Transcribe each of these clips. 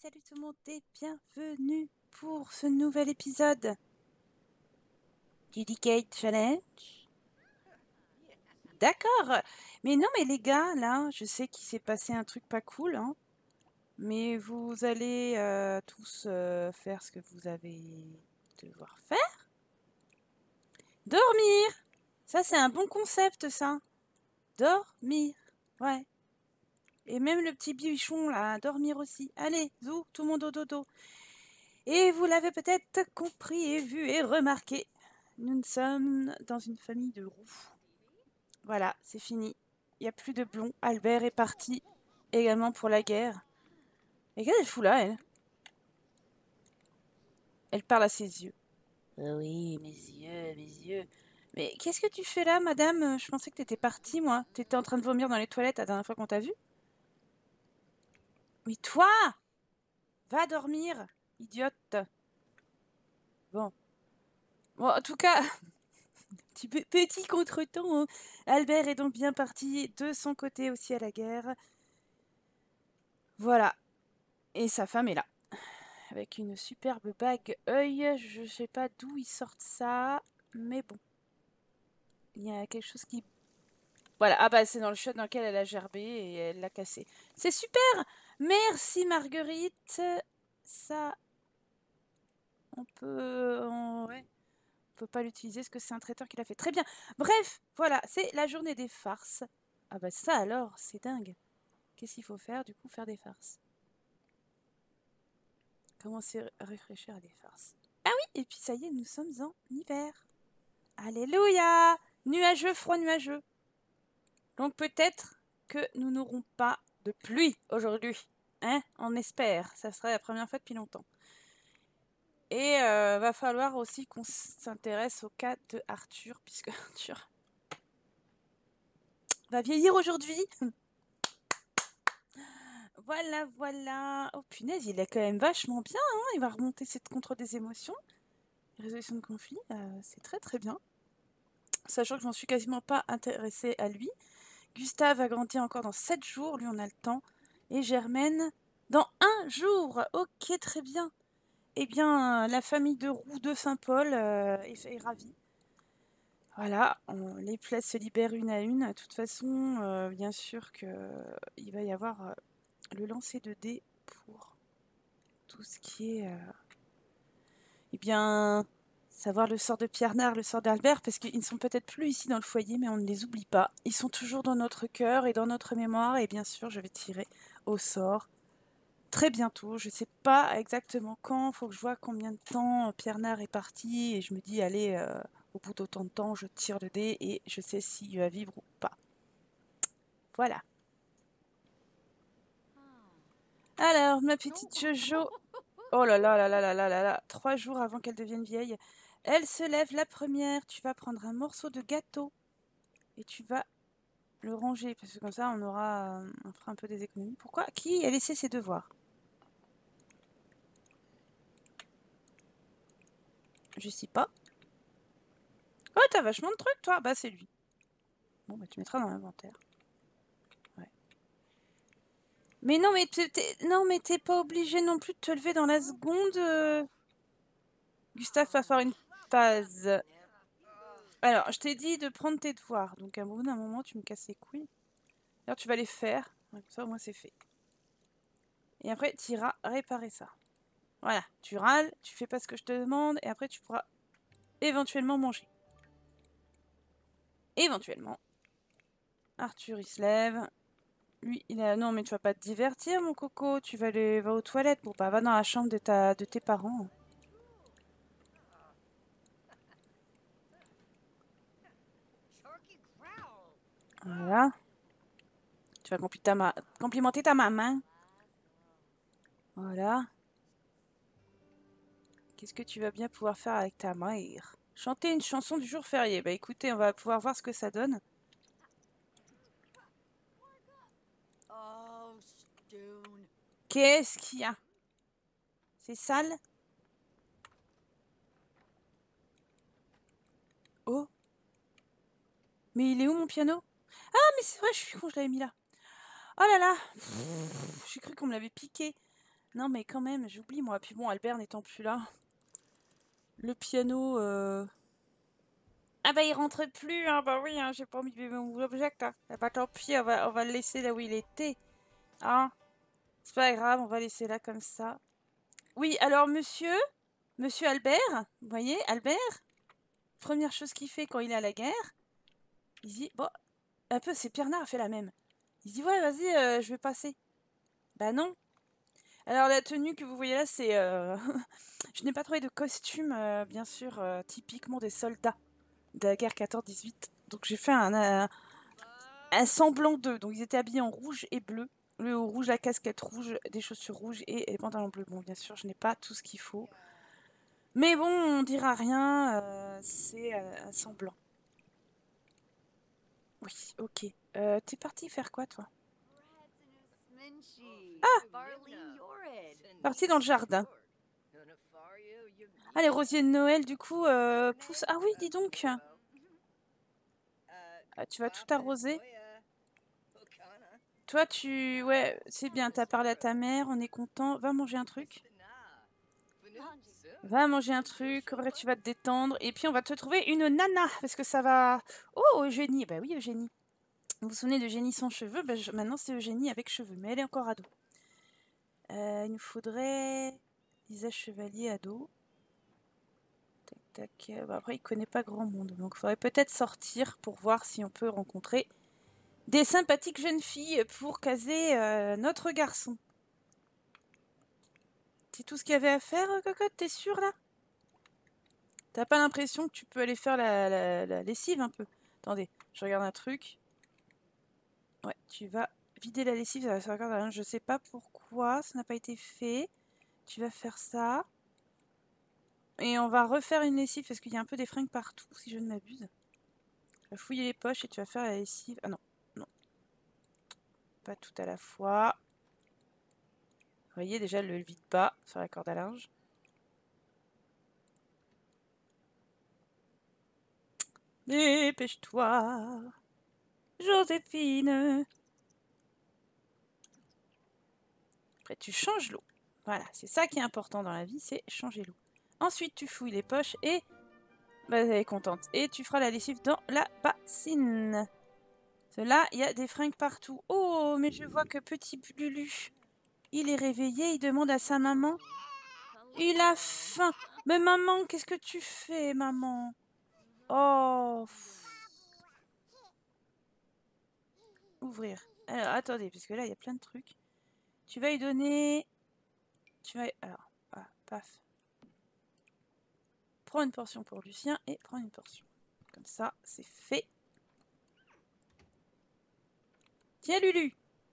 salut tout le monde et bienvenue pour ce nouvel épisode du Decade Challenge. D'accord, mais non mais les gars, là, je sais qu'il s'est passé un truc pas cool, hein, mais vous allez tous faire ce que vous avez devoir faire. Dormir! Ça c'est un bon concept ça. Dormir, ouais. Et même le petit bichon là, dormir aussi. Allez, zou, tout le monde au dodo. Et vous l'avez peut-être compris et vu et remarqué, nous sommes dans une famille de roux. Voilà, c'est fini. Il n'y a plus de blond. Albert est parti également pour la guerre. Et qu'est-ce qu'elle fout là, elle? Elle parle à ses yeux. Oui, mes yeux, mes yeux. Mais qu'est-ce que tu fais là, madame? Je pensais que t'étais partie, moi. T'étais en train de vomir dans les toilettes la dernière fois qu'on t'a vu. Mais toi! Va dormir, idiote. Bon. Bon, en tout cas, petit contretemps, hein. Albert est donc bien parti de son côté aussi à la guerre. Voilà. Et sa femme est là. Avec une superbe bague œil. Je sais pas d'où ils sortent ça. Mais bon. Il y a quelque chose qui... Voilà. Ah bah c'est dans le shot dans lequel elle a gerbé et elle l'a cassé. C'est super! Merci Marguerite. Ça... Ouais. On peut pas l'utiliser parce que c'est un traiteur qui l'a fait. Très bien. Bref, voilà. C'est la journée des farces. Ah bah ça alors, c'est dingue. Qu'est-ce qu'il faut faire du coup? Faire des farces. Commencer à réfléchir à des farces. Ah oui, et puis ça y est, nous sommes en hiver. Alléluia! Nuageux, froid, nuageux. Donc peut-être que nous n'aurons pas de pluie aujourd'hui. Hein? On espère. Ça serait la première fois depuis longtemps. Et va falloir aussi qu'on s'intéresse au cas de Arthur, puisque Arthur va vieillir aujourd'hui. Voilà, voilà. Oh punaise, il est quand même vachement bien, hein. Il va remonter cette contrôle des émotions. Résolution de conflit, c'est très très bien. Sachant que je m'en suis quasiment pas intéressée à lui. Gustave a grandi encore dans 7 jours, lui on a le temps. Et Germaine dans 1 jour. Ok, très bien. Eh bien, la famille de Roux de Saint-Paul est ravie. Voilà, les places se libèrent une à une. De toute façon, bien sûr qu'il va y avoir le lancer de dés pour tout ce qui est... eh bien, savoir le sort de Pierre Nard, le sort d'Albert, parce qu'ils ne sont peut-être plus ici dans le foyer, mais on ne les oublie pas. Ils sont toujours dans notre cœur et dans notre mémoire, et bien sûr, je vais tirer au sort très bientôt. Je ne sais pas exactement quand, il faut que je vois combien de temps Pierre Nard est parti, et je me dis, allez, au bout d'autant de temps, je tire le dé, et je sais s'il va vivre ou pas. Voilà. Alors, ma petite Jojo, oh là là là là là là là là, 3 jours avant qu'elle devienne vieille. Elle se lève la première, tu vas prendre un morceau de gâteau et tu vas le ranger, parce que comme ça on fera un peu des économies. Pourquoi? Qui a laissé ses devoirs? Je sais pas. Oh, t'as vachement de trucs toi. Bah c'est lui. Bon bah tu mettras dans l'inventaire. Ouais. Mais non mais t'es pas obligé non plus de te lever dans la seconde. Gustave va faire une phase. Alors, je t'ai dit de prendre tes devoirs, donc à un moment, tu me casses les couilles. Alors, tu vas les faire, comme ça au moins c'est fait. Et après, tu iras réparer ça. Voilà, tu râles, tu fais pas ce que je te demande, et après tu pourras éventuellement manger. Éventuellement. Arthur, il se lève. Lui, il a... Non, mais tu vas pas te divertir, mon coco. Tu vas aller... Va aux toilettes. Bon, bah, va dans la chambre de tes parents. Voilà. Tu vas complimenter ta maman. Voilà. Qu'est-ce que tu vas bien pouvoir faire avec ta mère? Chanter une chanson du jour férié. Bah écoutez, on va pouvoir voir ce que ça donne. Qu'est-ce qu'il y a? C'est sale? Oh. Mais il est où mon piano? Ah, mais c'est vrai, je suis con, je l'avais mis là. Oh là là. J'ai cru qu'on me l'avait piqué. Non, mais quand même, j'oublie, moi. Puis bon, Albert n'étant plus là. Le piano... Ah bah, il rentre plus, hein. Bah oui, hein, j'ai pas mis mon object, hein. Ah bah, tant pis, on va le laisser là où il était. Hein. C'est pas grave, on va laisser là comme ça. Oui, alors, Monsieur Albert, vous voyez, Albert, première chose qu'il fait quand il est à la guerre, il dit, bon, un peu, c'est Pierre Nard a fait la même. Il dit, ouais, vas-y, je vais passer. Bah non. Alors, la tenue que vous voyez là, c'est... je n'ai pas trouvé de costume, bien sûr, typiquement des soldats de la guerre 14-18. Donc, j'ai fait un semblant d'eux. Donc, ils étaient habillés en rouge et bleu. Le rouge, la casquette rouge, des chaussures rouges et les pantalons bleus. Bon, bien sûr, je n'ai pas tout ce qu'il faut. Mais bon, on dira rien, c'est un semblant. Oui, ok. T'es parti faire quoi, toi? Parti dans le jardin. Ah, les rosiers de Noël, du coup, poussent... Ah oui, dis donc. Ah, tu vas tout arroser. Toi, tu... Ouais, c'est bien, t'as parlé à ta mère, on est content. Va manger un truc. Va manger un truc, après tu vas te détendre. Et puis, on va te trouver une nana, parce que ça va... Oh, Eugénie. Bah oui, Eugénie. Vous vous souvenez d'Eugénie sans cheveux? Bah, maintenant, c'est Eugénie avec cheveux, mais elle est encore ado. Il nous faudrait Lisa Chevalier ado. Tac, tac. Bah, après, il connaît pas grand monde, donc il faudrait peut-être sortir pour voir si on peut rencontrer des sympathiques jeunes filles pour caser notre garçon. C'est tout ce qu'il y avait à faire, cocotte? T'es sûre, là? T'as pas l'impression que tu peux aller faire la lessive un peu? Attendez, je regarde un truc. Ouais, tu vas vider la lessive, ça va se regarder. Je sais pas pourquoi ça n'a pas été fait. Tu vas faire ça. Et on va refaire une lessive parce qu'il y a un peu des fringues partout, si je ne m'abuse. Tu vas fouiller les poches et tu vas faire la lessive. Ah non, non. Pas tout à la fois. Vous voyez, déjà, elle ne le vide pas sur la corde à linge. Dépêche-toi, Joséphine. Après, tu changes l'eau. Voilà, c'est ça qui est important dans la vie, c'est changer l'eau. Ensuite, tu fouilles les poches et... Bah, elle est contente. Et tu feras la lessive dans la bassine. Là, il y a des fringues partout. Oh, mais je vois que petit Lulu, il est réveillé, il demande à sa maman. Il a faim. Mais maman, qu'est-ce que tu fais, maman? Oh. Ouvrir. Alors, attendez, parce que là, il y a plein de trucs. Tu vas lui donner... Tu vas... Alors, ah, paf. Prends une portion pour Lucien et prends une portion. Comme ça, c'est fait. Tiens, Lulu.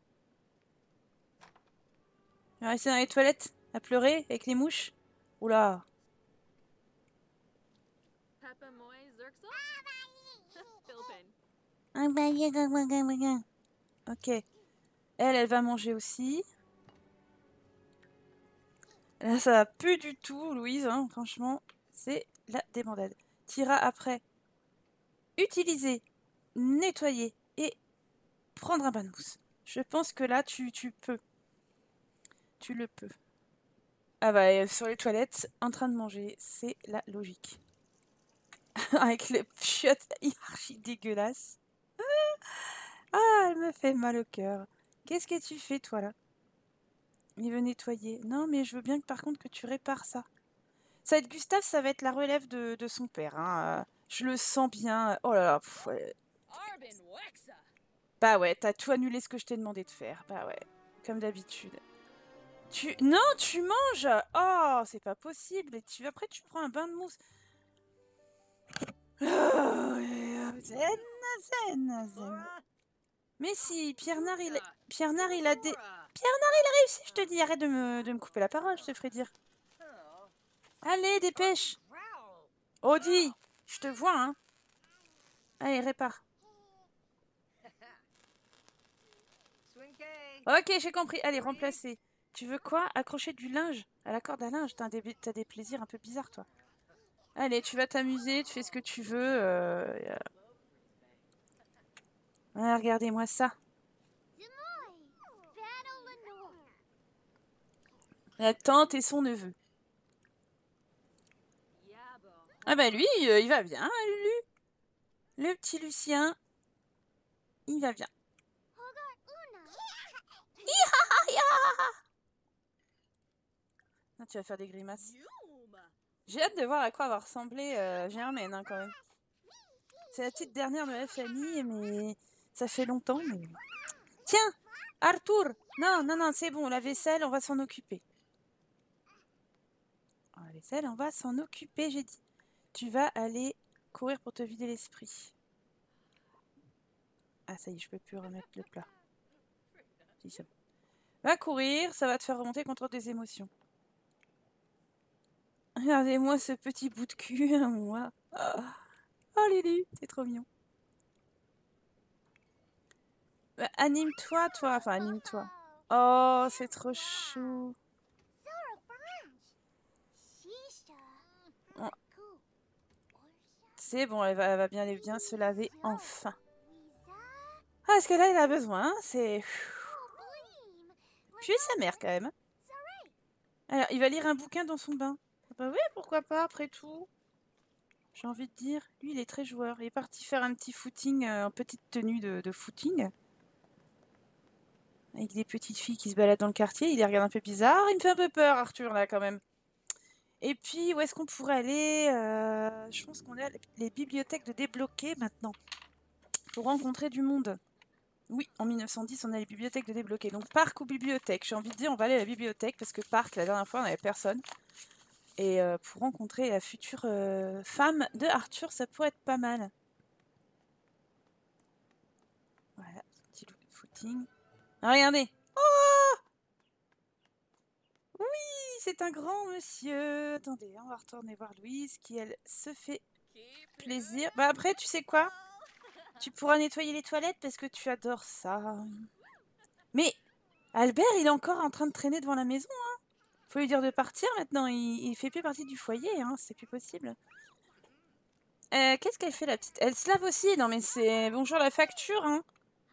Tu vas rester dans les toilettes à pleurer avec les mouches? Oula. Ok. Elle va manger aussi. Là, ça va plus du tout, Louise. Hein, franchement, c'est la débandade. Tira après. Utiliser, nettoyer et prendre un bain de mousse. Je pense que là, tu peux. Tu le peux. Ah bah, sur les toilettes, en train de manger, c'est la logique. Avec les chiottes archi dégueulasses. Ah, elle me fait mal au cœur. Qu'est-ce que tu fais, toi, là? Il veut nettoyer. Non, mais je veux bien que, par contre, que tu répares ça. Ça va être Gustave, ça va être la relève de son père. Hein. Je le sens bien. Oh là là. Pff, ouais. Bah ouais, t'as tout annulé ce que je t'ai demandé de faire. Bah ouais, comme d'habitude. Non, tu manges. Oh, c'est pas possible. Et après, tu prends un bain de mousse. Oh, zen, zen, zen. Mais si, Pierre Nard, il a des... Pierre Nard, il a réussi, je te dis. Arrête de me couper la parole, je te ferai dire. Allez, dépêche. Audi, je te vois, hein. Allez, répare. Ok, j'ai compris. Allez, remplacer. Tu veux quoi? Accrocher du linge à la corde à linge. T'as des plaisirs un peu bizarres, toi. Allez, tu vas t'amuser, tu fais ce que tu veux. Ah, regardez-moi ça. La tante et son neveu. Ah bah lui, il va bien, hein, Lulu. Le petit Lucien, il va bien. Ah, tu vas faire des grimaces. J'ai hâte de voir à quoi va ressembler Germaine, hein, quand même. C'est la petite dernière de la famille, mais ça fait longtemps. Mais... Tiens, Arthur! Non, non, non, c'est bon, la vaisselle, on va s'en occuper. La vaisselle, on va s'en occuper, j'ai dit. Tu vas aller courir pour te vider l'esprit. Ah, ça y est, je peux plus remettre le plat. Si, c'est bon. Va courir, ça va te faire remonter le contrôle des émotions. Regardez-moi ce petit bout de cul, hein, moi. Oh, Lily, c'est trop mignon. Bah, anime-toi, toi. Enfin, anime-toi. Oh, c'est trop chou. Oh, c'est bon, elle va bien se laver enfin. Ah, parce que là, elle a besoin, hein, c'est... Puis sa mère, quand même. Alors, il va lire un bouquin dans son bain. Ah bah oui, pourquoi pas, après tout. J'ai envie de dire, lui, il est très joueur. Il est parti faire un petit footing en petite tenue de footing. Avec des petites filles qui se baladent dans le quartier. Il les regarde un peu bizarre. Il me fait un peu peur, Arthur, là, quand même. Et puis, où est-ce qu'on pourrait aller Je pense qu'on a les bibliothèques de débloquer maintenant. Pour rencontrer du monde. Oui, en 1910, on a les bibliothèques de débloquer. Donc, parc ou bibliothèque. J'ai envie de dire, on va aller à la bibliothèque parce que parc, la dernière fois, on n'avait personne. Et pour rencontrer la future femme de Arthur, ça pourrait être pas mal. Voilà, petit footing. Ah, regardez. Oh oui, c'est un grand monsieur. Attendez, on va retourner voir Louise qui, elle, se fait plaisir. Bah après, tu sais quoi? Tu pourras nettoyer les toilettes parce que tu adores ça. Mais Albert, il est encore en train de traîner devant la maison. Hein. Faut lui dire de partir maintenant. Il fait plus partie du foyer. Hein. C'est plus possible. Qu'est-ce qu'elle fait la petite? Elle se lave aussi. Non mais c'est bonjour la facture. Hein.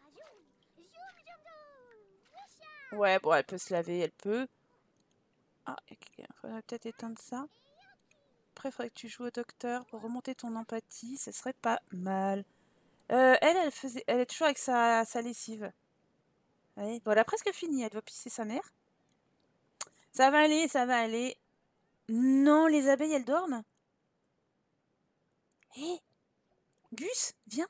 Ouais, bon, elle peut se laver, elle peut. Ah, il faudrait peut-être éteindre ça. Après, il faudrait que tu joues au docteur pour remonter ton empathie. Ce serait pas mal. Elle est toujours avec sa lessive. Ouais. Bon, elle a presque fini. Elle doit pisser sa mère. Ça va aller, ça va aller. Non, les abeilles, elles dorment. Hé, Gus, viens.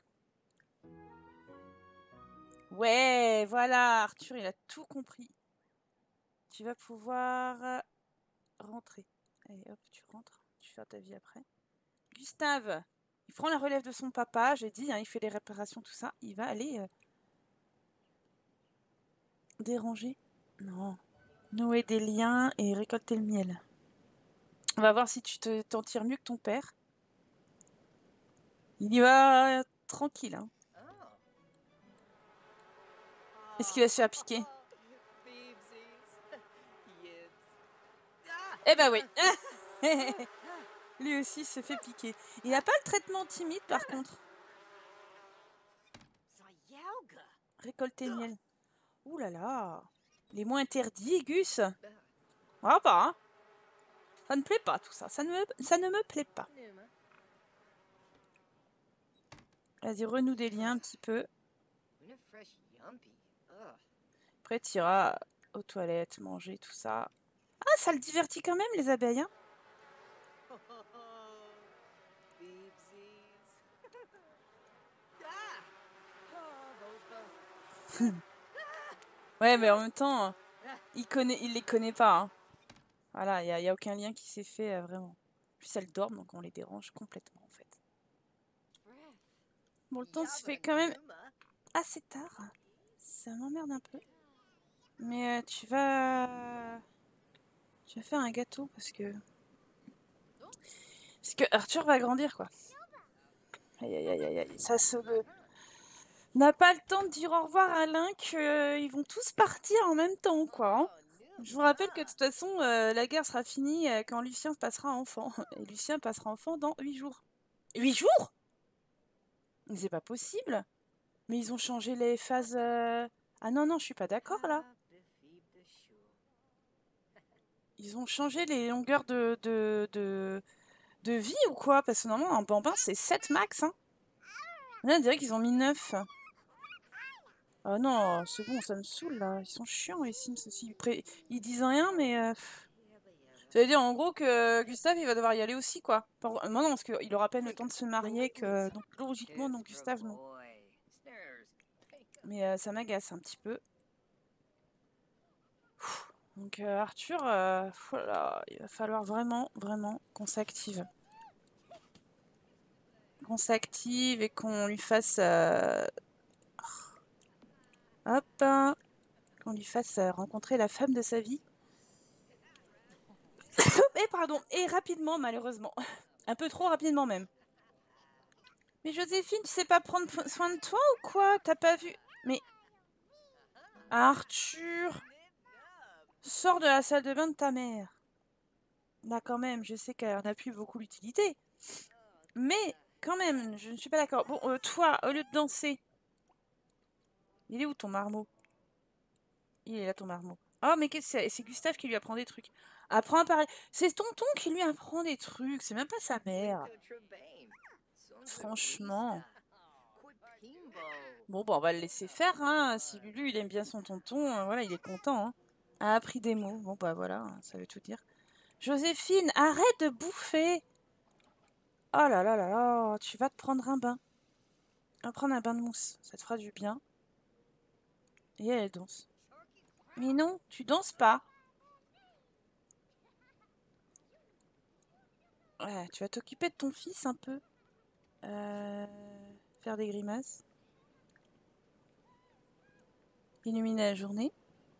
Ouais, voilà, Arthur, il a tout compris. Tu vas pouvoir rentrer. Allez, hop, tu rentres. Tu fais ta vie après. Gustave, il prend la relève de son papa, j'ai dit, hein, il fait les réparations, tout ça. Il va aller déranger. Non. Nouer des liens et récolter le miel. On va voir si tu t'en tires mieux que ton père. Il y va tranquille. Hein. Est-ce qu'il va se faire piquer? Eh ben oui. Lui aussi se fait piquer. Il n'a pas le traitement timide par contre. Récolter le miel. Ouh là là. Les mots interdits, Gus. Ah pas. Hein. Ça ne plaît pas tout ça. Ça ne me plaît pas. Vas-y, renoue des liens un petit peu. Après, tu iras aux toilettes, manger, tout ça. Ah, ça le divertit quand même, les abeilles. Hein. Ouais, mais en même temps, il les connaît pas. Hein. Voilà, il n'y a aucun lien qui s'est fait vraiment. Puis elles dorment, donc on les dérange complètement en fait. Bon, le temps se fait quand même assez tard. Ça m'emmerde un peu. Mais tu vas faire un gâteau parce que Arthur va grandir quoi. Aïe aïe aïe aïe, ça se n'a pas le temps de dire au revoir à Alain qu'ils vont tous partir en même temps quoi. Hein. Je vous rappelle que de toute façon la guerre sera finie quand Lucien passera enfant. Et Lucien passera enfant dans 8 jours. 8 jours? Mais c'est pas possible. Mais ils ont changé les phases. Ah non, non, je suis pas d'accord là. Ils ont changé les longueurs de vie ou quoi? Parce que normalement, un bambin, c'est 7 max. Hein. Là, on dirait qu'ils ont mis 9. Ah non, c'est bon, ça me saoule là. Ils sont chiants les Sims aussi. Ils disent rien, mais. Ça veut dire en gros que Gustave il va devoir y aller aussi quoi. Moi non, parce qu'il aura à peine le temps de se marier que. Donc logiquement, donc Gustave non. Mais ça m'agace un petit peu. Donc Arthur, voilà, il va falloir vraiment, vraiment qu'on s'active. Qu'on s'active et qu'on lui fasse... hop, hein, qu'on lui fasse rencontrer la femme de sa vie. Et pardon, et rapidement malheureusement. Un peu trop rapidement même. Mais Joséphine, tu sais pas prendre soin de toi ou quoi? T'as pas vu? Mais... Arthur! Sors de la salle de bain de ta mère. Là quand même, je sais qu'elle n'a plus beaucoup l'utilité. Mais quand même, je ne suis pas d'accord. Bon, toi, au lieu de danser... Il est où ton marmot? Il est là ton marmot. Oh mais qu'est-ce que c'est? C'est Gustave qui lui apprend des trucs. Apprends à parler. C'est tonton qui lui apprend des trucs. C'est même pas sa mère. Franchement. Bon, on va le laisser faire. Hein. Si Lulu il aime bien son tonton, voilà, il est content. Hein. A appris des mots. Bon bah voilà, ça veut tout dire. Joséphine, arrête de bouffer. Oh là là là là, tu vas te prendre un bain. Va prendre un bain de mousse. Ça te fera du bien. Et elle danse. Mais non, tu danses pas. Ouais, tu vas t'occuper de ton fils un peu. Faire des grimaces. Illuminer la journée.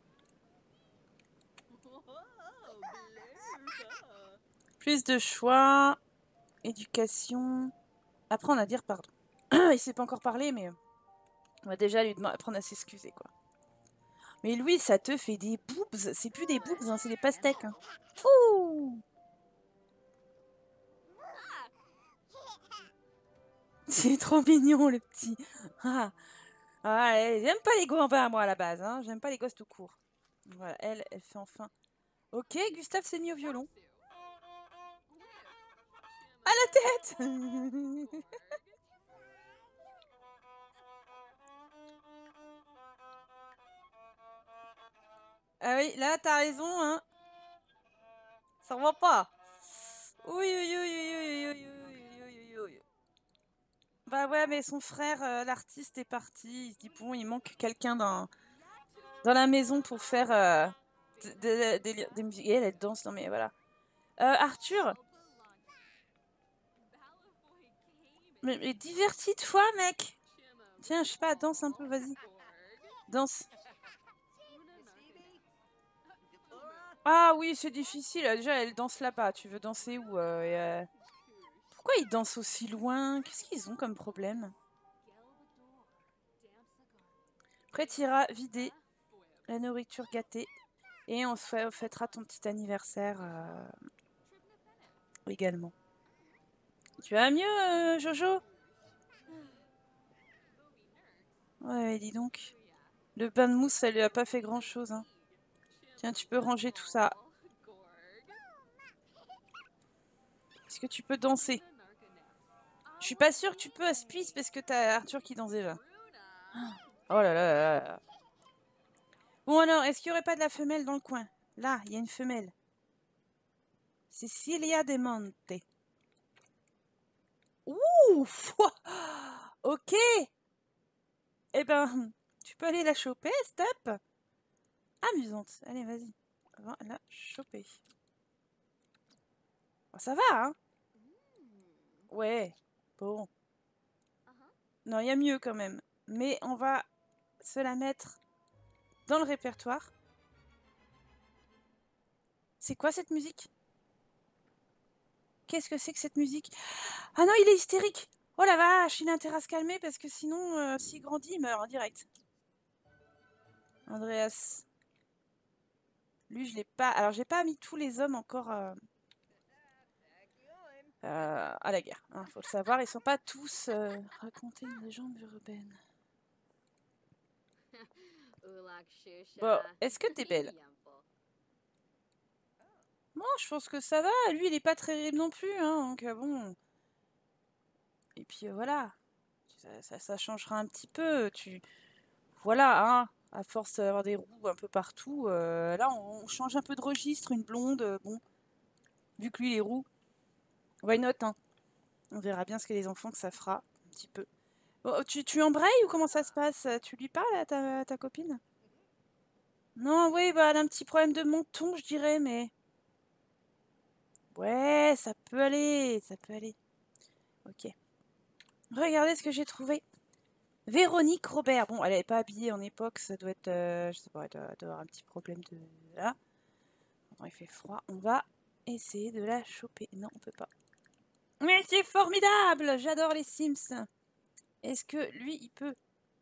Plus de choix. Éducation. Apprendre à dire pardon. Il sait pas encore parler, mais on va déjà lui apprendre à s'excuser, quoi. Mais Louis, ça te fait des boobs. C'est plus des boobs, hein, c'est des pastèques. Hein. Ouh. C'est trop mignon, le petit. Ah. Ah, j'aime pas les gosses, moi, à la base. Hein. J'aime pas les gosses tout court. Voilà, elle fait enfin... Ok, Gustave s'est mis au violon. À la tête. Ah oui, là, t'as raison, hein. Ça va pas. Oui, oui, oui, oui, oui, oui, oui, oui, oui. Bah ouais, mais son frère, l'artiste, est parti. Il se dit, bon, il manque quelqu'un dans la maison pour faire des musiques. Et elle danse, non mais voilà. Arthur, mais divertis-toi, mec. Tiens, je sais pas, danse un peu, vas-y. Danse. Ah oui, c'est difficile. Déjà, elle danse là-bas. Tu veux danser où Pourquoi ils dansent aussi loin? Qu'est-ce qu'ils ont comme problème? Après, t'iras vider la nourriture gâtée. Et on fêtera ton petit anniversaire également. Tu vas mieux, Jojo? Ouais, dis donc. Le bain de mousse, ça lui a pas fait grand-chose. Hein. Tiens, tu peux ranger tout ça. Est-ce que tu peux danser? Je suis pas sûre que tu peux à Spice parce que t'as Arthur qui danse déjà. Oh là là là là. Bon alors, est-ce qu'il n'y aurait pas de la femelle dans le coin? Là, il y a une femelle. Cecilia De Monte. Ouh! Ok! Eh ben, tu peux aller la choper, stop! Amusante. Allez, vas-y. Va la choper. Oh, ça va, hein? Ouais. Bon. Non, il y a mieux quand même. Mais on va se la mettre dans le répertoire. C'est quoi cette musique? Qu'est-ce que c'est que cette musique? Ah non, il est hystérique! Oh la vache, il a intérêt à se calmer parce que sinon, s'il grandit, il meurt en direct. Andreas. Lui, je l'ai pas... Alors, j'ai pas mis tous les hommes encore à la guerre. Hein, faut le savoir, ils sont pas tous racontés une légende urbaine. Bon, est-ce que t'es belle? Moi, je pense que ça va. Lui, il est pas très terrible non plus, hein, donc bon. Et puis voilà. Ça changera un petit peu. Voilà, hein. À force d'avoir des roues un peu partout, là, on change un peu de registre. Une blonde, bon. Vu que lui, il est roux. Why not, hein. On verra bien ce que les enfants que ça fera. Un petit peu. Bon, tu embrayes ou comment ça se passe? Tu lui parles à ta copine? Non, oui, bah, elle a un petit problème de menton, je dirais, mais... Ouais, ça peut aller, ça peut aller. Ok. Regardez ce que j'ai trouvé. Véronique Robert. Bon, elle n'est pas habillée en époque, ça doit être... je sais pas, elle doit avoir un petit problème de... Là. Attends, il fait froid. On va essayer de la choper. Non, on peut pas. Mais c'est formidable! J'adore les Sims. Est-ce que lui, il peut...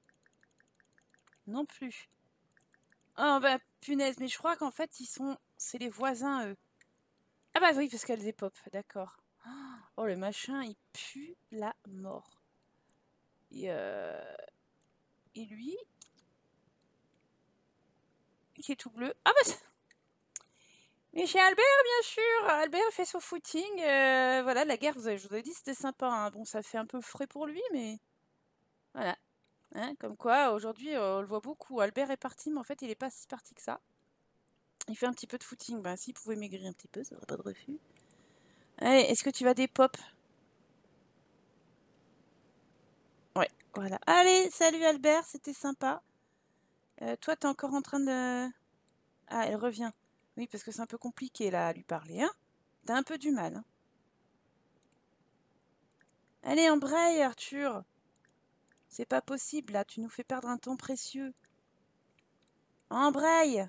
Non plus. Oh, bah, punaise, mais je crois qu'en fait, ils sont... C'est les voisins, eux. Ah bah oui, parce qu'elles épopent, d'accord. Oh, le machin, il pue la mort. Et lui, qui est tout bleu. Ah bah mais chez Albert, bien sûr. Albert fait son footing. Voilà, la guerre, je vous avais dit, c'était sympa, hein. Bon, ça fait un peu frais pour lui, mais voilà. Hein, comme quoi, aujourd'hui, on le voit beaucoup. Albert est parti, mais en fait, il est pas si parti que ça. Il fait un petit peu de footing. Ben, s'il pouvait maigrir un petit peu, ça aurait pas de refus. Allez, est-ce que tu vas des pop? Ouais, voilà. Allez, salut Albert, c'était sympa. Toi, t'es encore en train de... Ah, elle revient. Oui, parce que c'est un peu compliqué, là, à lui parler, hein. T'as un peu du mal, hein. Allez, embraye, Arthur. C'est pas possible, là, tu nous fais perdre un temps précieux. Embraye.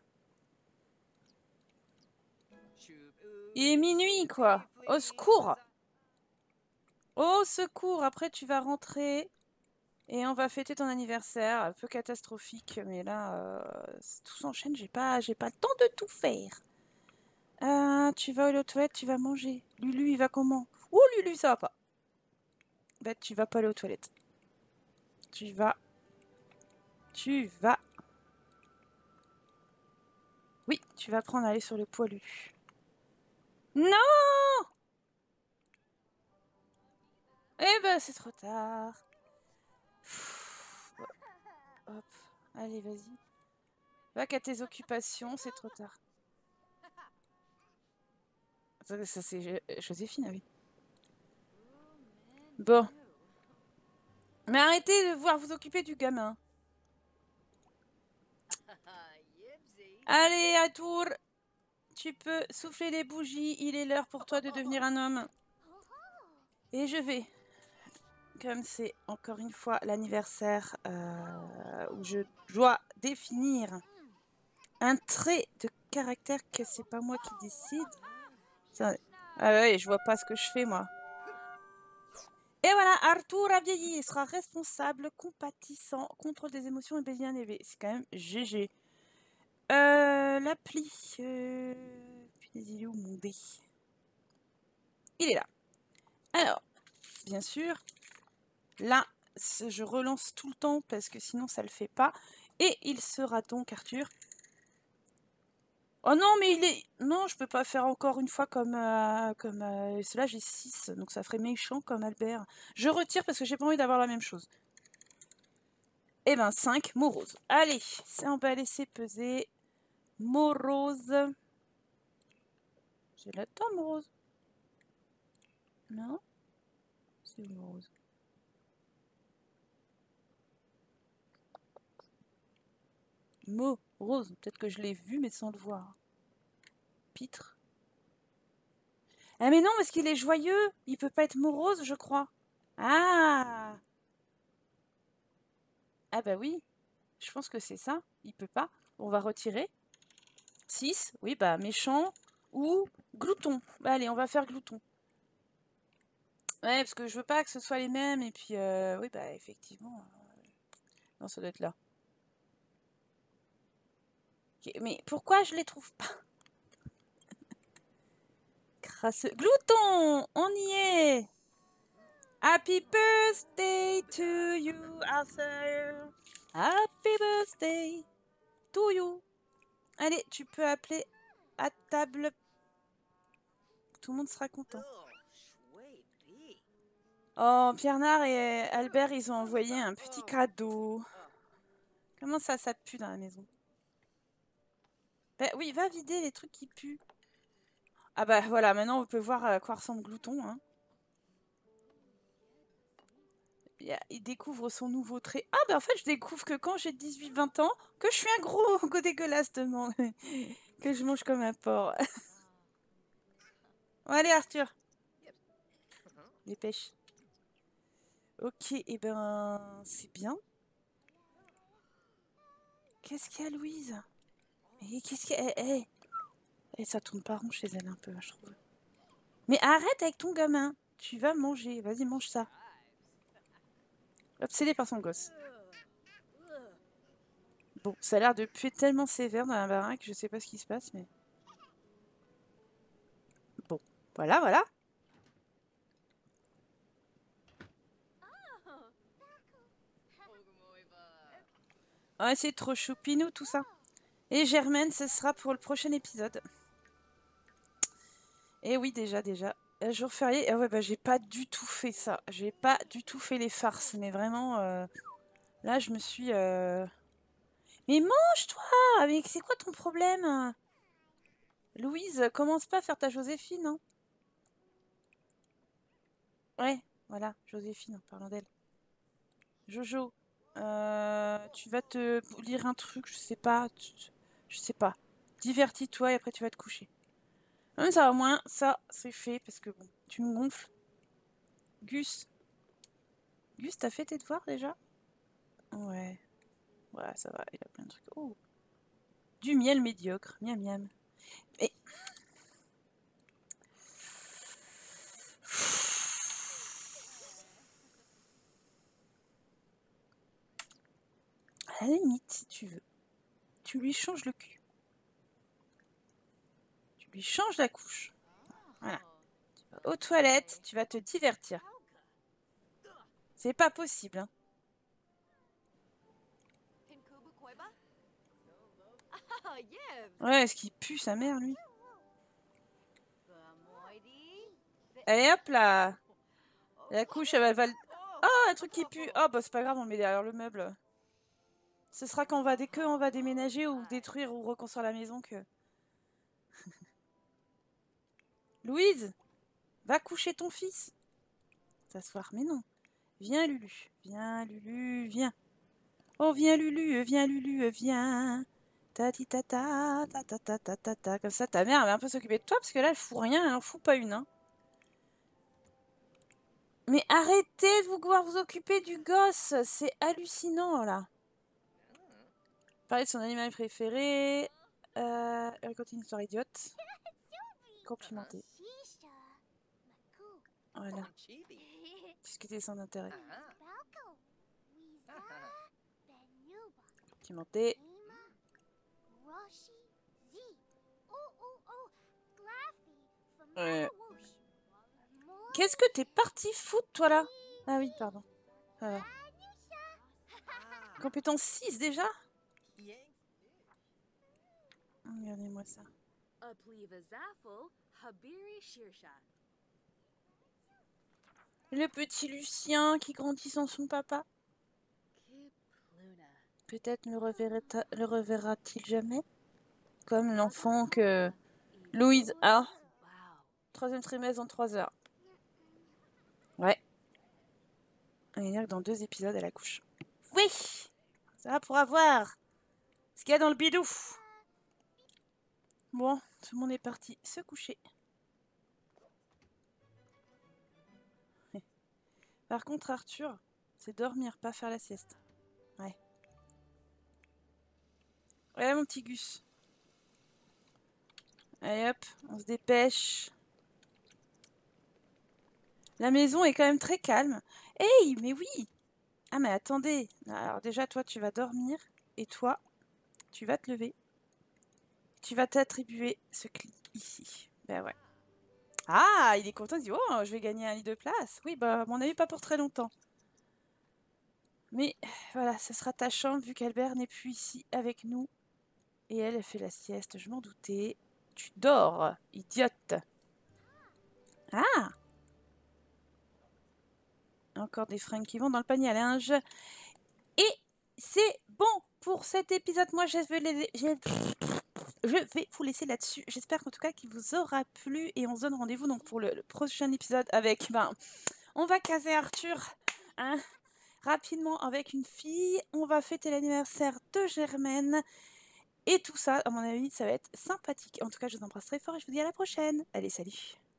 Il est minuit, quoi. Au secours. Au secours. Après, tu vas rentrer et on va fêter ton anniversaire. Un peu catastrophique, mais là, tout s'enchaîne. J'ai pas le temps de tout faire. Tu vas aux toilettes, tu vas manger. Lulu, il va comment? Oh, Lulu, ça va pas. Bah, tu vas pas aller aux toilettes. Tu vas. Oui, tu vas prendre à aller sur le poilu. Non! Eh ben, c'est trop tard. Hop. Allez, vas-y. Va qu'à tes occupations, c'est trop tard. Ça c'est Joséphine, ah oui. Bon. Mais arrêtez de voir vous occuper du gamin. Allez, à tour. Tu peux souffler les bougies. Il est l'heure pour toi de devenir un homme. Et je vais, comme c'est encore une fois l'anniversaire où je dois définir un trait de caractère que c'est pas moi qui décide. Ah ouais, je vois pas ce que je fais moi. Et voilà, Arthur a vieilli et sera responsable, compatissant, contrôle des émotions et bien élevé. C'est quand même GG. L'appli. Puis il est où mon dé? Il est là. Alors, bien sûr, là, je relance tout le temps parce que sinon ça le fait pas. Et il sera donc, Arthur. Oh non, mais il est... Non, je peux pas faire encore une fois comme... Cela, j'ai 6, donc ça ferait méchant comme Albert. Je retire parce que j'ai pas envie d'avoir la même chose. Eh ben, 5, morose. Allez, on va laisser peser. Morose. J'ai le temps, morose. Non? C'est morose. Morose. Peut-être que je l'ai vu, mais sans le voir. Pitre. Ah mais non, parce qu'il est joyeux. Il peut pas être morose, je crois. Ah! Ah bah oui. Je pense que c'est ça. Il peut pas. On va retirer. 6. Oui, bah méchant ou glouton. Bah allez, on va faire glouton. Ouais, parce que je veux pas que ce soit les mêmes. Et puis, oui, bah effectivement. Non, ça doit être là. Okay, mais pourquoi je les trouve pas? Crasseux. Glouton! On y est! Happy birthday to you, Arthur! Happy birthday to you! Allez, tu peux appeler à table tout le monde sera content. Oh, Bernard et Albert, ils ont envoyé un petit cadeau. Comment ça pue dans la maison? Bah oui, va vider les trucs qui puent. Ah bah voilà, maintenant on peut voir à quoi ressemble Glouton. Hein. Il découvre son nouveau trait. Ah bah en fait je découvre que quand j'ai 18-20 ans, que je suis un gros dégueulasse de mon... que je mange comme un porc. Bon, allez Arthur. Dépêche. Ok, et ben c'est bien. Qu'est-ce qu'il y a Louise? Et qu'est-ce qu'il y a Et ça tourne pas rond chez elle un peu, je trouve. Mais arrête avec ton gamin. Tu vas manger. Vas-y, mange ça. Obsédé par son gosse. Bon, ça a l'air de puer tellement sévère dans la baraque, je sais pas ce qui se passe, mais... Bon, voilà. Ouais, c'est trop choupinou tout ça. Et Germaine, ce sera pour le prochain épisode. Et oui, déjà. Jour férié. Ah ouais, bah j'ai pas du tout fait ça. J'ai pas du tout fait les farces, mais vraiment... Là, je me suis... Mais mange-toi! Mais c'est quoi ton problème? Louise, commence pas à faire ta Joséphine, hein. Ouais, voilà, Joséphine, en parlant d'elle. Jojo, tu vas te lire un truc, je sais pas. Je sais pas. Divertis-toi et après tu vas te coucher. Ça au moins, ça, c'est fait, parce que bon, tu me gonfles. Gus, t'as fait tes devoirs déjà? Ouais. Ouais, ça va, il a plein de trucs. Oh. Du miel médiocre, miam miam. Et... À la limite, si tu veux, tu lui changes le cul. Tu lui changes la couche. Voilà. Tu vas aux toilettes, tu vas te divertir. C'est pas possible, hein. Ouais, est-ce qu'il pue sa mère, lui? Allez, hop là! La couche, elle va... Oh, un truc qui pue! Oh, bah c'est pas grave, on le met derrière le meuble. Ce sera quand on va déménager ou détruire ou reconstruire la maison que... Louise! Va coucher ton fils! S'asseoir, mais non. Viens, Lulu. Viens, Lulu, viens. Oh, viens, Lulu, viens. Ta-ti-ta-ta, ta-ta-ta-ta-ta. Comme ça, ta mère, elle va un peu s'occuper de toi, parce que là, elle fout rien, elle en fout pas une, hein. Mais arrêtez de vouloir vous occuper du gosse, c'est hallucinant, là. Parler de son animal préféré. Elle continue une histoire idiote. Complimenter. Voilà. Discuter sans intérêt. Complimenter. Qu'est-ce que t'es parti foutre, toi, là? Ah oui, pardon. Voilà. Compétence 6, déjà? Regardez-moi ça. Le petit Lucien qui grandit sans son papa. Peut-être le reverra-t-il jamais? Comme l'enfant que Louise a. 3e trimestre en 3 heures. Ouais. On va dire que dans 2 épisodes, elle accouche. Oui! Ça va pour avoir ce qu'il y a dans le bidou. Bon, tout le monde est parti se coucher. Par contre, Arthur, c'est dormir, pas faire la sieste. Ouais. Ouais, mon petit Gus. Allez hop, on se dépêche. La maison est quand même très calme. Hey, mais oui! Ah, mais attendez. Alors déjà, toi, tu vas dormir. Et toi, tu vas te lever. Tu vas t'attribuer ce clic ici. Ben ouais. Ah, il est content, il dit, oh, je vais gagner un lit de place. Oui, bah, à mon avis, pas pour très longtemps. Mais voilà, ce sera ta chambre, vu qu'Albert n'est plus ici avec nous. Et elle fait la sieste, je m'en doutais. Tu dors, idiote. Ah! Encore des fringues qui vont dans le panier à linge. Et c'est bon pour cet épisode. Moi, je vais vous laisser là-dessus. J'espère qu'en tout cas qu'il vous aura plu. Et on se donne rendez-vous donc pour le prochain épisode avec... on va caser Arthur hein, rapidement avec une fille. On va fêter l'anniversaire de Germaine. Et tout ça, à mon avis, ça va être sympathique. En tout cas, je vous embrasse très fort et je vous dis à la prochaine. Allez, salut!